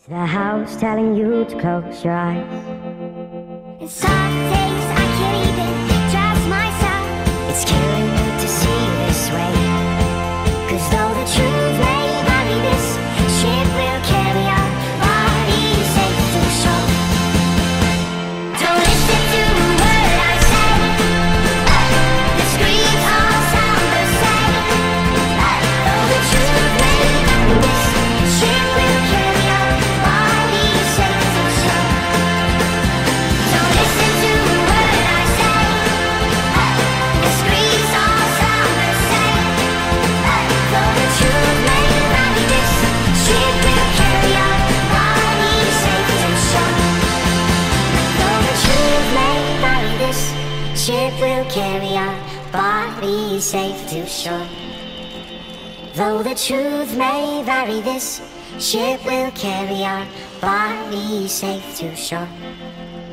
The house telling you to close your eyes. It's hard days, I can't even trust myself. It's killing me to see you this way. 'Cause though the truth may vary, this ship will carry our bodies safe to shore. Don't listen to a word I say. The screams all sound the same. Though the truth may vary, this ship will carry our bodies safe to shore. Don't listen to a word I say. The screams all sound the same. Though the truth may vary, this ship will carry our bodies safe to shore. Though the truth may vary, this ship will carry our bodies safe to shore. Though the truth may vary, this ship will carry our bodies safe to shore.